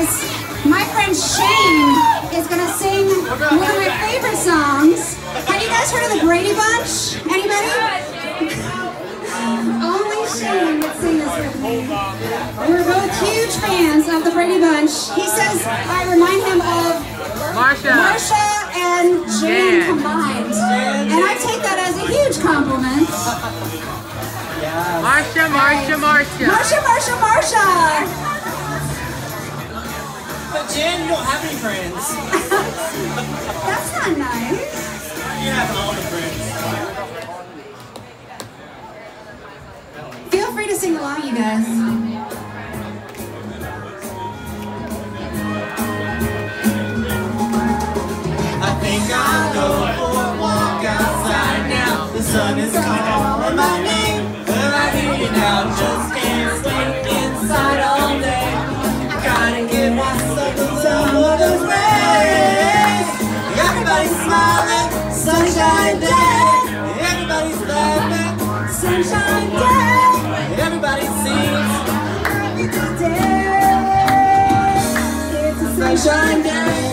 because my friend Shane is going to sing one of my favorite songs. Have you guys heard of the Brady Bunch? Anybody? Only Shane would sing this with me. We're both huge fans of the Brady Bunch. He says I remind him of Marsha and Jan combined. And I take that as a huge compliment. Marsha. But Jan, you don't have any friends. That's not nice. You have all the friends. Feel free to sing along, you guys. I think I'll go for a walk outside now. The sun is calling my name, but I hear you now. Just can't wait inside all day. I gotta get myself some of those rays. Everybody's smiling, sunshine day. Everybody's laughing, sunshine day. Everybody sings, happy day. It's a sunshine day.